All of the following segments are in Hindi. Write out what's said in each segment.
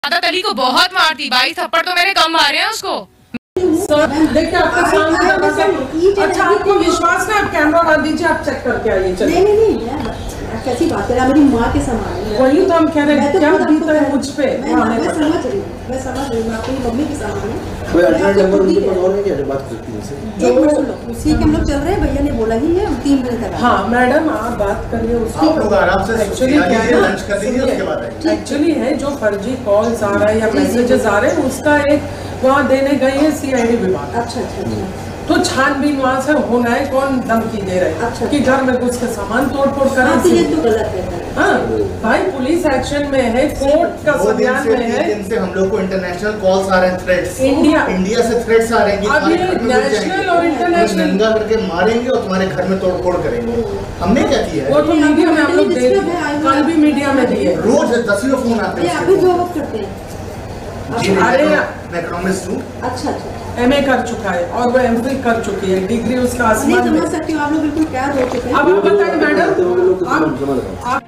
आदत अली को बहुत मारती, 22 थप्पड़ तो मेरे कम मारे हैं उसको। देखिए आपके सामने। अच्छा आपको विश्वास है, आप कैमरा लगा दीजिए, आप चेक करके आइए। चलिए। नहीं कैसी बात है, मेरी माँ के समान है। वही तो हम कह रहे हैं, क्या बीता है मुझ पे। मैं समझ रही हूँ, मैं आपकी मम्मी के समान हूँ। कोई अल्टरनेट नंबर उनके पास और नहीं क्या बात करती है? एक मिनट सुन लो, उसी के हम लोग चल रहे हैं, भैया ने बोला ही है 3 बजे तक। हाँ मैडम आप बात करिए उसकी। आप लोग आराम से एक्चुअली क्या है, लंच कर लीजिए, उसके बाद आइए। एक्चुअली है जो फर्जी कॉल्स आ रहा है या मैसेजेस आ रहे हैं, उसका एक वहाँ देने गई है सीआईडी विभाग। अच्छा तो छानबीन वहाँ से होना है, कौन धमकी दे रहे हैं कि घर में घुस के सामान तोड़ करें। ये तो गलत है। हाँ भाई पुलिस एक्शन में है, कोर्ट का संज्ञान में है। दिन से हम लोग को इंटरनेशनल कॉल्स आ रहे हैं, थ्रेट्स इंडिया से थ्रेट्स आ रहे हैं कि अब ये नेशनल और इंटरनेशनल नंगा करके मारेंगे और तुम्हारे घर में तोड़ करेंगे। हमने क्या किया है? वो तो मीडिया में हम लोग दे दिए, कल भी मीडिया में दिए। रोज दसियों फोन आते हैं। अभी जो करते हैं। अरे मैं इकोनॉमिस्ट हूँ। अच्छा एमए कर चुका है और वो एमफिल कर चुकी है, डिग्री उसका आसमान में। समझ सकती हूँ, आप लोग बिल्कुल क्या हो चुके हैं। अब आप बताइए मैडम, आप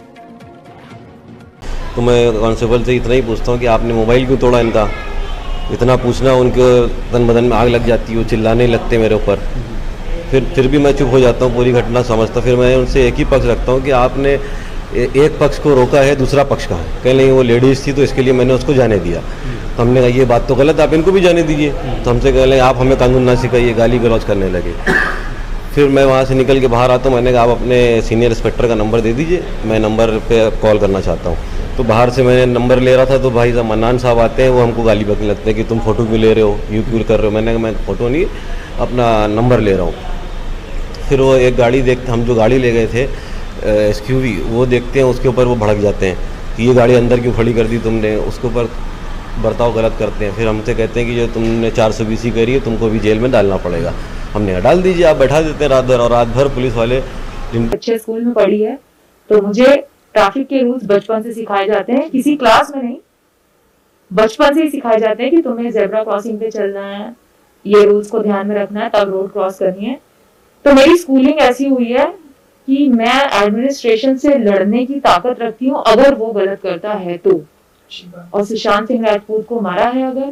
तो मैं कांस्टेबल से इतना ही पूछता हूँ कि आपने मोबाइल क्यों तोड़ा इनका। इतना पूछना, उनके तन बदन में आग लग जाती है, वो चिल्लाने लगते मेरे ऊपर। फिर भी मैं चुप हो जाता हूँ, पूरी घटना समझता। फिर मैं उनसे एक ही पक्ष रखता हूँ कि आपने एक पक्ष को रोका है, दूसरा पक्ष का है। कहीं नहीं वो लेडीज़ थी तो इसके लिए मैंने उसको जाने दिया। तो हमने कहा ये बात तो गलत, आप इनको भी जाने दीजिए। तो हमसे कह रहे आप हमें कानून ना सिखाइए, गाली गलौज करने लगे। फिर मैं वहाँ से निकल के बाहर आता हूँ, मैंने कहा आप अपने सीनियर इंस्पेक्टर का नंबर दे दीजिए, मैं नंबर पे कॉल करना चाहता हूँ। तो बाहर से मैंने नंबर ले रहा था तो भाई साहब मन्नान साहब आते हैं, वो हमको गाली बकने लगते हैं कि तुम फ़ोटो क्यों ले रहे हो, यू क्यों कर रहे हो। मैंने कहा मैं फ़ोटो नहीं, अपना नंबर ले रहा हूँ। फिर वो एक गाड़ी देखते, हम जो गाड़ी ले गए थे SUV, वो देखते हैं, उसके ऊपर वो भड़क जाते हैं कि ये गाड़ी अंदर क्यों खड़ी कर दी तुमने, उसके ऊपर बर्ताव गलत करते हैं। फिर हमसे कहते हैं कि जो तुमने 420 करी है तुमको भी जेल में डालना पड़ेगा। हमने कहा डाल दीजिए, आप बैठा देते हैं रात भर। और रात भर पुलिस वाले अच्छे स्कूल में पढ़ी है तो मुझे ट्रैफिक के रूल्स बचपन से सिखाए जाते हैं, किसी क्लास में नहीं, बचपन से ही सिखाए जाते हैं कि तुम्हें जेब्रा क्रॉसिंग पे चलना है, ये रूल्स को ध्यान में रखना है, तब रोड क्रॉस करनी है। तो मेरी स्कूलिंग ऐसी हुई है कि मैं एडमिनिस्ट्रेशन से लड़ने की ताकत रखती हूँ अगर वो गलत करता है तो। और सुशांत सिंह राजपूत को मारा है अगर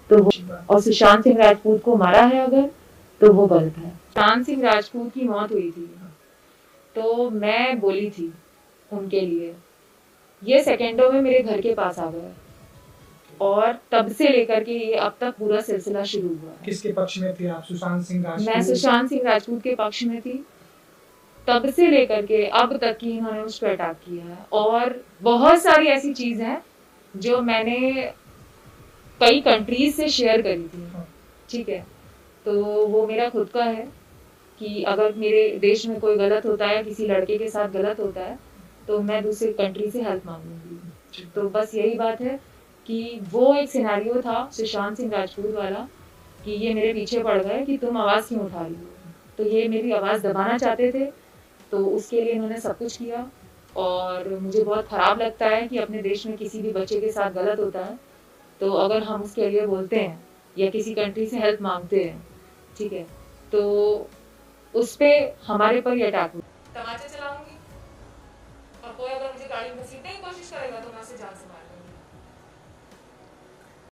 तो वो गलत है। सुशांत सिंह राजपूत की मौत हुई थी तो मैं बोली थी उनके लिए, ये सेकेंडों में मेरे घर के पास आ गया और तब से लेकर के ये अब तक पूरा सिलसिला शुरू हुआ। किसके पक्ष में थी आप? सुशांत सिंह राजपूत? मैं सुशांत सिंह राजपूत के पक्ष में थी, तब से लेकर के अब तक की इन्होंने उस पर अटैक किया है। और बहुत सारी ऐसी चीज है जो मैंने कई कंट्रीज से शेयर करी थी, ठीक है। तो वो मेरा खुद का है कि अगर मेरे देश में कोई गलत होता है, किसी लड़के के साथ गलत होता है तो मैं दूसरी कंट्री से हेल्प मांगूंगी। तो बस यही बात है कि वो एक सिनेरियो था सुशांत सिंह राजपूत वाला कि ये मेरे पीछे पड़ गए कि तुम आवाज़ क्यों उठा रही हो। तो ये मेरी आवाज़ दबाना चाहते थे, तो उसके लिए इन्होंने सब कुछ किया। और मुझे बहुत ख़राब लगता है कि अपने देश में किसी भी बच्चे के साथ गलत होता है तो अगर हम उसके लिए बोलते हैं या किसी कंट्री से हेल्प मांगते हैं, ठीक है, तो उस पर हमारे पर ही अटैक हुआ। तमाचे चलाऊंगी और कोई अगर मुझे गाड़ी में घसीटने की कोशिश करेगा तो मैं उसे जान से मारूंगी।